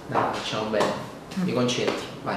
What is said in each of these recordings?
Dai, facciamo bene. Mi concentro, vai.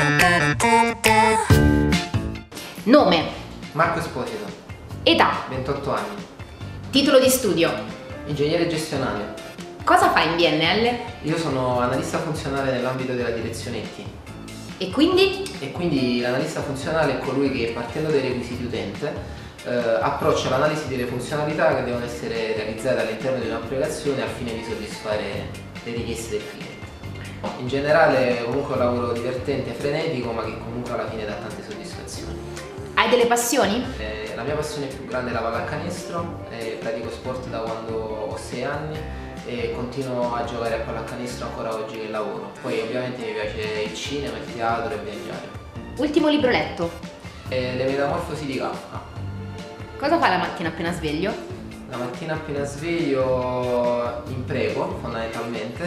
Nome, Marco Esposito, età, 28 anni, titolo di studio, ingegnere gestionale. cosa fai in BNL? Io sono analista funzionale nell'ambito della direzione IT. E quindi? E quindi l'analista funzionale è colui che, partendo dai requisiti utente, approccia l'analisi delle funzionalità che devono essere realizzate all'interno di un'applicazione al fine di soddisfare le richieste del cliente. In generale comunque è un lavoro divertente, frenetico, ma che comunque alla fine dà tante soddisfazioni. Hai delle passioni? La mia passione più grande è la pallacanestro, pratico sport da quando ho 6 anni e continuo a giocare a pallacanestro ancora oggi che lavoro. Poi ovviamente mi piace il cinema, il teatro e viaggiare. Ultimo libro letto. Le Metamorfosi di Kafka. Cosa fai la mattina appena sveglio? La mattina appena sveglio imprego fondamentalmente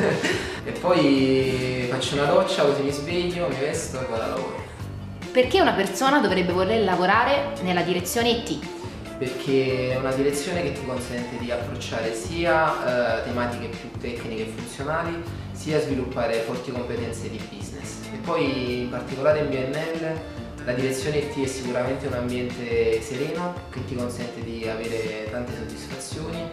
e poi faccio una doccia, così mi sveglio, mi vesto e vado a lavoro. Perché una persona dovrebbe voler lavorare nella direzione IT? Perché è una direzione che ti consente di approcciare sia tematiche più tecniche e funzionali, sia sviluppare forti competenze di business. E poi in particolare in BNL la direzione IT è sicuramente un ambiente sereno che ti consente di avere tante soddisfazioni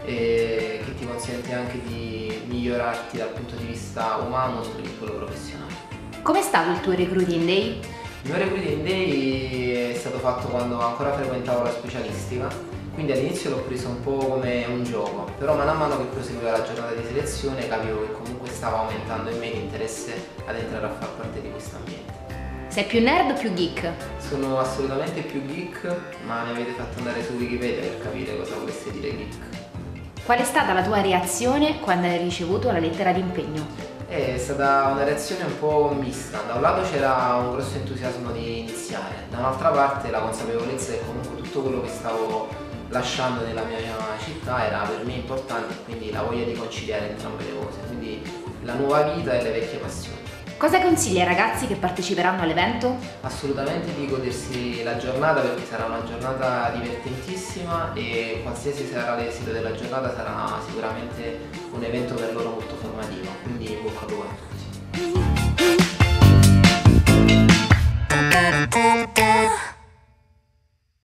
e che ti consente anche di migliorarti dal punto di vista umano oltre che quello professionale. Com'è stato il tuo recruiting day? Il mio recruiting day è stato fatto quando ancora frequentavo la specialistica, quindi all'inizio l'ho preso un po' come un gioco, però man mano che proseguiva la giornata di selezione capivo che comunque stava aumentando in me l'interesse ad entrare a far parte di questo ambiente. Sei più nerd o più geek? Sono assolutamente più geek, ma mi avete fatto andare su Wikipedia per capire cosa volesse dire geek. Qual è stata la tua reazione quando hai ricevuto la lettera di impegno? È stata una reazione un po' mista, da un lato c'era un grosso entusiasmo di iniziare, da un'altra parte la consapevolezza che comunque tutto quello che stavo lasciando nella mia città era per me importante e quindi la voglia di conciliare entrambe le cose, quindi la nuova vita e le vecchie passioni. Cosa consigli ai ragazzi che parteciperanno all'evento? Assolutamente di godersi la giornata perché sarà una giornata divertentissima e qualsiasi sarà l'esito della giornata sarà sicuramente un evento per loro molto formativo, quindi in bocca al lupo a tutti.